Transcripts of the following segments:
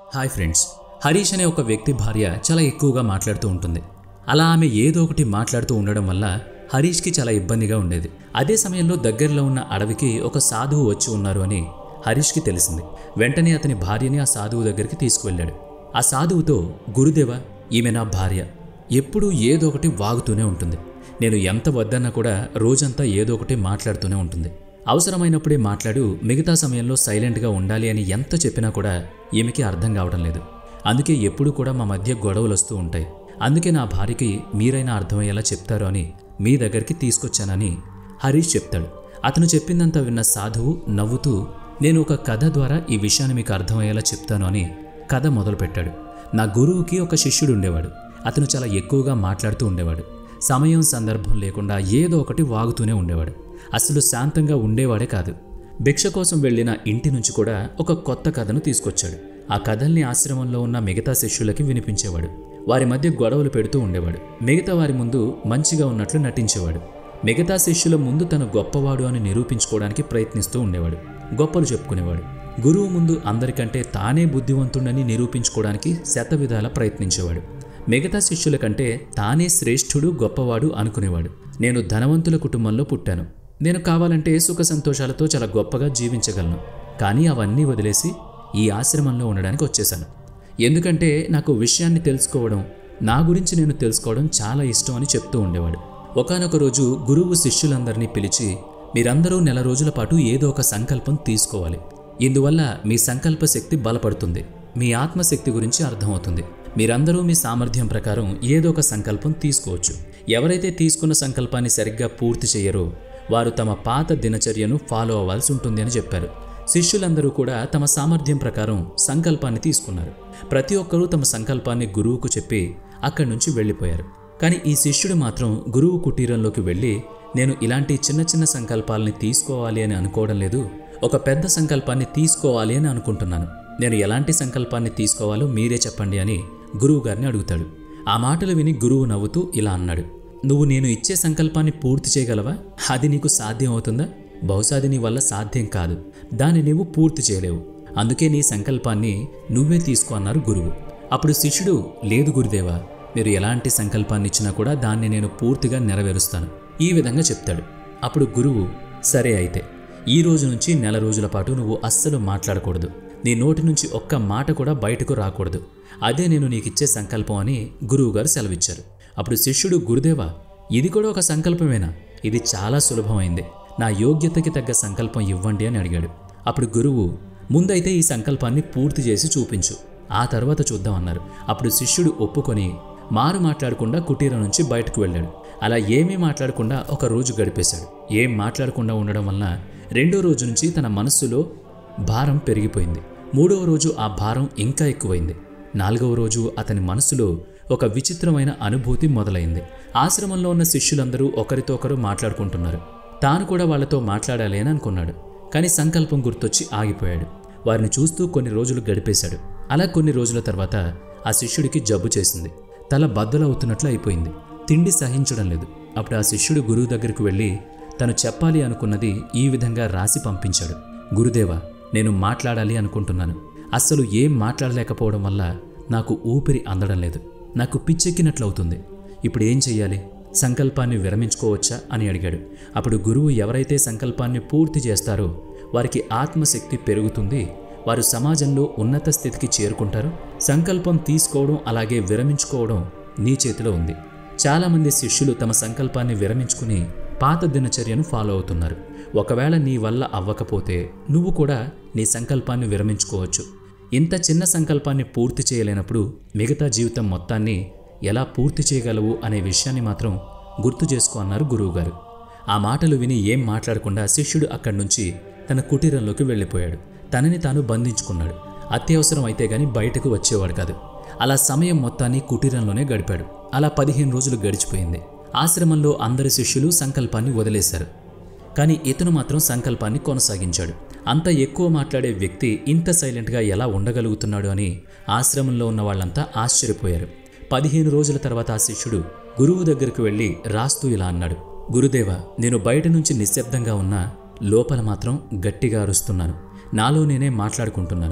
Hi friends, Harish అనే ఒక వ్యక్తి భార్య చాలా ఎక్కువగా మాట్లాడుతూ ఉంటుంది. అలా ఆమె ఏదో ఒకటి మాట్లాడుతూ ఉండడం వల్ల హరీష్కి చాలా ఇబ్బందిగా ఉండేది. అదే సమయంలో దగ్గరలో ఉన్న అడవికి ఒక సాధువు వచ్చి ఉన్నారు అని హరీష్కి తెలిసింది. వెంటనే అతని భార్యని ఆ సాధువు దగ్గరికి తీసుకువెళ్ళాడు. ఆ సాధువుతో, గురుదేవ, ఈమె నా భార్య, ఎప్పుడూ ఏదో ఒకటి వాగుతూనే ఉంటుంది. నేను ఎంత వద్దన్నా కూడా రోజంతా ఏదో ఒకటి మాట్లాడుతూనే ఉంటుంది. అవసరమైనప్పుడే మాట్లాడు, మిగతా సమయంలో సైలెంట్గా ఉండాలి అని ఎంత చెప్పినా కూడా ఈమెకి అర్థం కావడం లేదు. అందుకే ఎప్పుడు కూడా మా మధ్య గొడవలు వస్తూ ఉంటాయి. అందుకే నా భార్యకి మీరైనా అర్థమయ్యేలా చెప్తారు అని మీ దగ్గరికి తీసుకొచ్చానని హరీష్ చెప్తాడు. అతను చెప్పిందంతా విన్న సాధువు నవ్వుతూ, నేను ఒక కథ ద్వారా ఈ విషయాన్ని మీకు అర్థమయ్యేలా చెప్తాను అని కథ మొదలుపెట్టాడు. నా గురువుకి ఒక శిష్యుడు ఉండేవాడు. అతను చాలా ఎక్కువగా మాట్లాడుతూ ఉండేవాడు. సమయం సందర్భం లేకుండా ఏదో ఒకటి వాగుతూనే ఉండేవాడు. అసలు శాంతంగా ఉండేవాడే కాదు. భిక్ష కోసం వెళ్లిన ఇంటి నుంచి కూడా ఒక కొత్త కథను తీసుకొచ్చాడు. ఆ కథల్ని ఆశ్రమంలో ఉన్న మిగతా శిష్యులకి వినిపించేవాడు. వారి మధ్య గొడవలు పెడుతూ ఉండేవాడు. మిగతా వారి ముందు మంచిగా ఉన్నట్లు నటించేవాడు. మిగతా శిష్యుల ముందు తను గొప్పవాడు అని నిరూపించుకోవడానికి ప్రయత్నిస్తూ ఉండేవాడు. గొప్పలు చెప్పుకునేవాడు. గురువు ముందు అందరికంటే తానే బుద్ధివంతుడని నిరూపించుకోవడానికి శతవిధాల ప్రయత్నించేవాడు. మిగతా శిష్యుల కంటే తానే శ్రేష్ఠుడు, గొప్పవాడు అనుకునేవాడు. నేను ధనవంతుల కుటుంబంలో పుట్టాను. నేను కావాలంటే సుఖ సంతోషాలతో చాలా గొప్పగా జీవించగలను. కానీ అవన్నీ వదిలేసి ఈ ఆశ్రమంలో ఉండడానికి వచ్చేశాను. ఎందుకంటే నాకు విషయాన్ని తెలుసుకోవడం, నా గురించి నేను తెలుసుకోవడం చాలా ఇష్టం అని చెప్తూ ఉండేవాడు. ఒకానొక రోజు గురువు శిష్యులందరినీ పిలిచి, మీరందరూ నెల రోజుల పాటు ఏదో ఒక సంకల్పం తీసుకోవాలి. ఇందువల్ల మీ సంకల్ప శక్తి బలపడుతుంది. మీ ఆత్మశక్తి గురించి అర్థమవుతుంది. మీరందరూ మీ సామర్థ్యం ప్రకారం ఏదో ఒక సంకల్పం తీసుకోవచ్చు. ఎవరైతే తీసుకున్న సంకల్పాన్ని సరిగ్గా పూర్తి చేయరో వారు తమ పాత దినచర్యను ఫాలో అవ్వాల్సి ఉంటుంది అని చెప్పారు. శిష్యులందరూ కూడా తమ సామర్థ్యం ప్రకారం సంకల్పాన్ని తీసుకున్నారు. ప్రతి ఒక్కరూ తమ సంకల్పాన్ని గురువుకు చెప్పి అక్కడి నుంచి వెళ్ళిపోయారు. కానీ ఈ శిష్యుడు మాత్రం గురువు కుటీరంలోకి వెళ్ళి, నేను ఇలాంటి చిన్న చిన్న సంకల్పాలని తీసుకోవాలి అని అనుకోవడం లేదు, ఒక పెద్ద సంకల్పాన్ని తీసుకోవాలి అని అనుకుంటున్నాను. నేను ఎలాంటి సంకల్పాన్ని తీసుకోవాలో మీరే చెప్పండి అని గురువు గారిని అడుగుతాడు. ఆ మాటలు విని గురువు నవ్వుతూ ఇలా అన్నాడు, నువ్వు నేను ఇచ్చే సంకల్పాన్ని పూర్తి చేయగలవా? అది నీకు సాధ్యం అవుతుందా? బహుశా అది నీ వల్ల సాధ్యం కాదు. దాన్ని నీవు పూర్తి చేయలేవు. అందుకే నీ సంకల్పాన్ని నువ్వే తీసుకో అన్నారు గురువు. అప్పుడు శిష్యుడు, లేదు గురుదేవా, మీరు ఎలాంటి సంకల్పాన్ని ఇచ్చినా కూడా దాన్ని నేను పూర్తిగా నెరవేరుస్తాను, ఈ విధంగా చెప్తాడు. అప్పుడు గురువు, సరే అయితే ఈ రోజు నుంచి నెల రోజుల పాటు నువ్వు అస్సలు మాట్లాడకూడదు. నీ నోటి నుంచి ఒక్క మాట కూడా బయటకు రాకూడదు. అదే నేను నీకిచ్చే సంకల్పం అని గురువుగారు సెలవిచ్చారు. అప్పుడు శిష్యుడు, గురుదేవా, ఇది కూడా ఒక సంకల్పమేనా? ఇది చాలా సులభమైంది. నా యోగ్యతకి తగ్గ సంకల్పం ఇవ్వండి అని అడిగాడు. అప్పుడు గురువు, ముందైతే ఈ సంకల్పాన్ని పూర్తి చేసి చూపించు, ఆ తర్వాత చూద్దాం అన్నారు. అప్పుడు శిష్యుడు ఒప్పుకొని మారు మాట్లాడకుండా కుటీరం నుంచి బయటకు వెళ్ళాడు. అలా ఏమీ మాట్లాడకుండా ఒక రోజు గడిపేశాడు. ఏం మాట్లాడకుండా ఉండడం వలన రెండో రోజు నుంచి తన మనస్సులో భారం పెరిగిపోయింది. మూడవ రోజు ఆ భారం ఇంకా ఎక్కువైంది. నాలుగవ రోజు అతని మనసులో ఒక విచిత్రమైన అనుభూతి మొదలైంది. ఆశ్రమంలో ఉన్న శిష్యులందరూ ఒకరితో ఒకరు మాట్లాడుకుంటున్నారు. తాను కూడా వాళ్లతో మాట్లాడాలి అని అనుకున్నాడు. కానీ సంకల్పం గుర్తొచ్చి ఆగిపోయాడు. వారిని చూస్తూ కొన్ని రోజులు గడిపేశాడు. అలా కొన్ని రోజుల తర్వాత ఆ శిష్యుడికి జబ్బు చేసింది. తల బద్దలవుతున్నట్లు అయిపోయింది. తిండి సహించడం లేదు. అప్పుడు ఆ శిష్యుడు గురువు దగ్గరికి వెళ్ళి తను చెప్పాలి అనుకున్నది ఈ విధంగా రాసి పంపించాడు. గురుదేవా, నేను మాట్లాడాలి అనుకుంటున్నాను. అస్సలు ఏం మాట్లాడలేకపోవడం వల్ల నాకు ఊపిరి అందడం లేదు. నాకు పిచ్చెక్కినట్లవుతుంది. ఇప్పుడు ఏం చెయ్యాలి? సంకల్పాన్ని విరమించుకోవచ్చా అని అడిగాడు. అప్పుడు గురువు, ఎవరైతే సంకల్పాన్ని పూర్తి చేస్తారో వారికి ఆత్మశక్తి పెరుగుతుంది. వారు సమాజంలో ఉన్నత స్థితికి చేరుకుంటారు. సంకల్పం తీసుకోవడం అలాగే విరమించుకోవడం నీ చేతిలో ఉంది. చాలామంది శిష్యులు తమ సంకల్పాన్ని విరమించుకుని పాత దినచర్యను ఫాలో అవుతున్నారు. ఒకవేళ నీ వల్ల అవ్వకపోతే నువ్వు కూడా నీ సంకల్పాన్ని విరమించుకోవచ్చు. ఇంత చిన్న సంకల్పాన్ని పూర్తి చేయలేనప్పుడు మిగతా జీవితం మొత్తాన్ని ఎలా పూర్తి చేయగలవు అనే విషయాన్ని మాత్రం గుర్తు చేసుకో అన్నారు గురువుగారు. ఆ మాటలు విని ఏం మాట్లాడకుండా శిష్యుడు అక్కడి నుంచి తన కుటీరంలోకి వెళ్ళిపోయాడు. తనని తాను బంధించుకున్నాడు. అత్యవసరం అయితే గాని బయటకు వచ్చేవాడు కాదు. అలా సమయం మొత్తాన్ని కుటీరంలోనే గడిపాడు. అలా 15 రోజులు గడిచిపోయింది. ఆశ్రమంలో అందరి శిష్యులు సంకల్పాన్ని వదిలేశారు. కానీ ఇతను మాత్రం సంకల్పాన్ని కొనసాగించాడు. అంత ఎక్కువ మాట్లాడే వ్యక్తి ఇంత సైలెంట్గా ఎలా ఉండగలుగుతున్నాడు అని ఆశ్రమంలో ఉన్న వాళ్ళంతా ఆశ్చర్యపోయారు. 15 రోజుల తర్వాత ఆ శిష్యుడు గురువు దగ్గరకు వెళ్ళి రాస్తూ ఇలా అన్నాడు, గురుదేవా, నేను బయట నుంచి నిశ్శబ్దంగా ఉన్నా లోపల మాత్రం గట్టిగా అరుస్తున్నాను. నాలో నేనే మాట్లాడుకుంటున్నాను.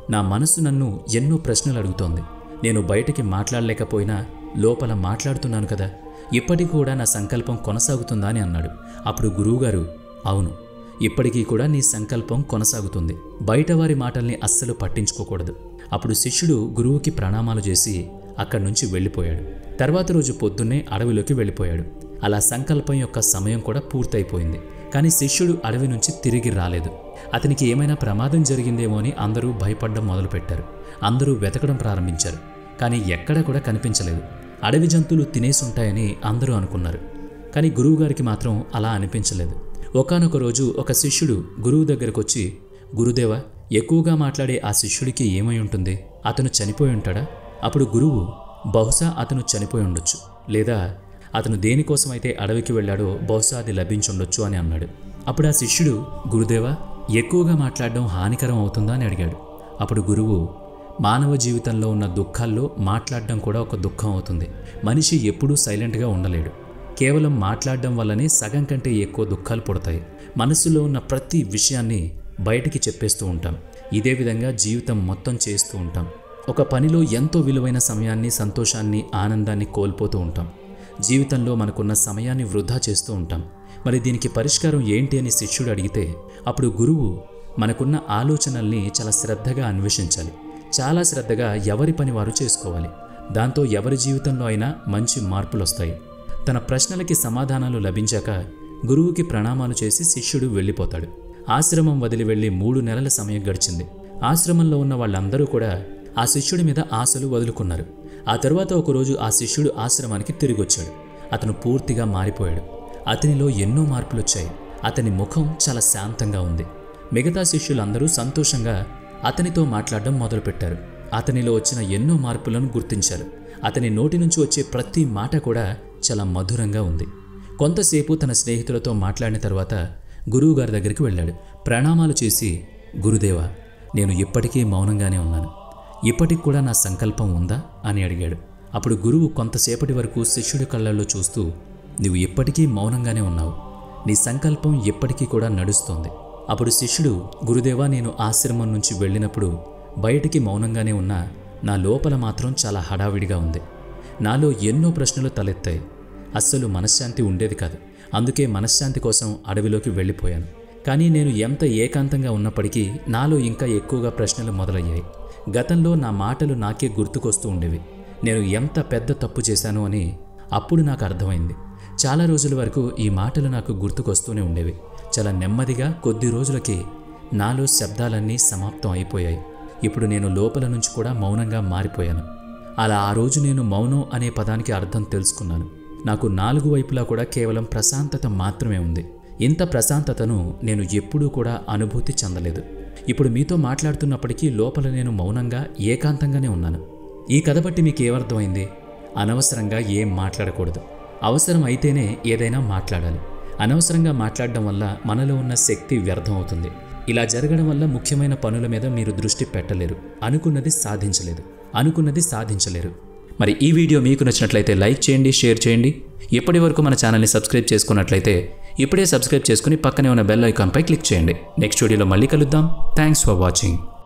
నా మనసు నన్ను ఎన్నో ప్రశ్నలు అడుగుతోంది. నేను బయటికి మాట్లాడలేకపోయినా లోపల మాట్లాడుతున్నాను కదా, ఇప్పటికీ కూడా నా సంకల్పం కొనసాగుతుందా అని అన్నాడు. అప్పుడు గురువుగారు, అవును, ఇప్పటికీ కూడా నీ సంకల్పం కొనసాగుతుంది. బయట వారి మాటల్ని అస్సలు పట్టించుకోకూడదు. అప్పుడు శిష్యుడు గురువుకి ప్రణామాలు చేసి అక్కడి నుంచి వెళ్ళిపోయాడు. తర్వాత రోజు పొద్దున్నే అడవిలోకి వెళ్ళిపోయాడు. అలా సంకల్పం యొక్క సమయం కూడా పూర్తయిపోయింది. కానీ శిష్యుడు అడవి నుంచి తిరిగి రాలేదు. అతనికి ఏమైనా ప్రమాదం జరిగిందేమో అని అందరూ భయపడడం మొదలుపెట్టారు. అందరూ వెతకడం ప్రారంభించారు. కానీ ఎక్కడా కూడా కనిపించలేదు. అడవి జంతువులు తినేసుంటాయని అందరూ అనుకున్నారు. కానీ గురువుగారికి మాత్రం అలా అనిపించలేదు. ఒకానొక రోజు ఒక శిష్యుడు గురువు దగ్గరకు వచ్చి, గురుదేవా, ఎక్కువగా మాట్లాడే ఆ శిష్యుడికి ఏమై ఉంటుంది? అతను చనిపోయి ఉంటాడా? అప్పుడు గురువు, బహుశా అతను చనిపోయి ఉండొచ్చు, లేదా అతను దేనికోసమైతే అడవికి వెళ్ళాడో బహుశా అది లభించుండొచ్చు అని అన్నాడు. అప్పుడు ఆ శిష్యుడు, గురుదేవా, ఎక్కువగా మాట్లాడడం హానికరం అవుతుందా అని అడిగాడు. అప్పుడు గురువు, మానవ జీవితంలో ఉన్న దుఃఖాల్లో మాట్లాడడం కూడా ఒక దుఃఖం అవుతుంది. మనిషి ఎప్పుడూ సైలెంట్గా ఉండలేడు. కేవలం మాట్లాడడం వల్లనే సగం కంటే ఎక్కువ దుఃఖాలు పుడతాయి. మనసులో ఉన్న ప్రతి విషయాన్ని బయటికి చెప్పేస్తూ ఉంటాం. ఇదే విధంగా జీవితం మొత్తం చేస్తూ ఉంటాం. ఒక పనిలో ఎంతో విలువైన సమయాన్ని, సంతోషాన్ని, ఆనందాన్ని కోల్పోతూ ఉంటాం. జీవితంలో మనకున్న సమయాన్ని వృధా చేస్తూ ఉంటాం. మరి దీనికి పరిష్కారం ఏంటి అని శిష్యుడు అడిగితే, అప్పుడు గురువు, మనకున్న ఆలోచనల్ని చాలా శ్రద్ధగా అన్వేషించాలి. చాలా శ్రద్ధగా ఎవరి పని వారు చేసుకోవాలి. దాంతో ఎవరి జీవితంలో అయినా మంచి మార్పులు వస్తాయి. తన ప్రశ్నలకి సమాధానాలు లభించాక గురువుకి ప్రణామాలు చేసి శిష్యుడు వెళ్ళిపోతాడు. ఆశ్రమం వదిలి వెళ్ళి 3 నెలల సమయం గడిచింది. ఆశ్రమంలో ఉన్న వాళ్ళందరూ కూడా ఆ శిష్యుడి మీద ఆశలు వదులుకున్నారు. ఆ తర్వాత ఒకరోజు ఆ శిష్యుడు ఆశ్రమానికి తిరిగొచ్చాడు. అతను పూర్తిగా మారిపోయాడు. అతనిలో ఎన్నో మార్పులొచ్చాయి. అతని ముఖం చాలా శాంతంగా ఉంది. మిగతా శిష్యులందరూ సంతోషంగా అతనితో మాట్లాడడం మొదలుపెట్టారు. అతనిలో వచ్చిన ఎన్నో మార్పులను గుర్తించారు. అతని నోటి నుంచి వచ్చే ప్రతి మాట కూడా చాలా మధురంగా ఉంది. కొంతసేపు తన స్నేహితులతో మాట్లాడిన తర్వాత గురువుగారి దగ్గరికి వెళ్ళాడు. ప్రణామాలు చేసి, గురుదేవా, నేను ఇప్పటికీ మౌనంగానే ఉన్నాను. ఇప్పటికి కూడా నా సంకల్పం ఉందా అని అడిగాడు. అప్పుడు గురువు కొంతసేపటి వరకు శిష్యుడి కళ్ళల్లో చూస్తూ, నువ్వు ఇప్పటికీ మౌనంగానే ఉన్నావు. నీ సంకల్పం ఎప్పటికీ కూడా నడుస్తోంది. అప్పుడు శిష్యుడు, గురుదేవా, నేను ఆశ్రమం నుంచి వెళ్ళినప్పుడు బయటికి మౌనంగానే ఉన్నా నా లోపల మాత్రం చాలా హడావిడిగా ఉంది. నాలో ఎన్నో ప్రశ్నలు తలెత్తాయి. అస్సలు మనశ్శాంతి ఉండేది కాదు. అందుకే మనశ్శాంతి కోసం అడవిలోకి వెళ్ళిపోయాను. కానీ నేను ఎంత ఏకాంతంగా ఉన్నప్పటికీ నాలో ఇంకా ఎక్కువగా ప్రశ్నలు మొదలయ్యాయి. గతంలో నా మాటలు నాకే గుర్తుకొస్తూ ఉండేవి. నేను ఎంత పెద్ద తప్పు చేశాను అని అప్పుడు నాకు అర్థమైంది. చాలా రోజుల వరకు ఈ మాటలు నాకు గుర్తుకొస్తూనే ఉండేవి. చాలా నెమ్మదిగా కొద్ది రోజులకి నాలో శబ్దాలన్నీ సమాప్తం అయిపోయాయి. ఇప్పుడు నేను లోపల నుంచి కూడా మౌనంగా మారిపోయాను. అలా ఆ రోజు నేను మౌనం అనే పదానికి అర్థం తెలుసుకున్నాను. నాకు 4 వైపులా కూడా కేవలం ప్రశాంతత మాత్రమే ఉంది. ఇంత ప్రశాంతతను నేను ఎప్పుడూ కూడా అనుభూతి చెందలేదు. ఇప్పుడు మీతో మాట్లాడుతున్నప్పటికీ లోపల నేను మౌనంగా ఏకాంతంగానే ఉన్నాను. ఈ కథ బట్టి మీకు ఏమర్థమైంది? అనవసరంగా ఏం మాట్లాడకూడదు. అవసరం అయితేనే ఏదైనా మాట్లాడాలి. అనవసరంగా మాట్లాడడం వల్ల మనలో ఉన్న శక్తి వ్యర్థం అవుతుంది. ఇలా జరగడం వల్ల ముఖ్యమైన పనుల మీద మీరు దృష్టి పెట్టలేరు. అనుకున్నది సాధించలేరు. మరి ఈ వీడియో మీకు నచ్చినట్లయితే లైక్ చేయండి, షేర్ చేయండి. ఇప్పటి వరకు మన ఛానల్ని సబ్స్క్రైబ్ చేసుకున్నట్లయితే ఇప్పుడే సబ్స్క్రైబ్ చేసుకుని పక్కనే ఉన్న బెల్ ఐకాన్పై క్లిక్ చేయండి. నెక్స్ట్ వీడియోలో మళ్ళీ కలుద్దాం. Thanks for watching.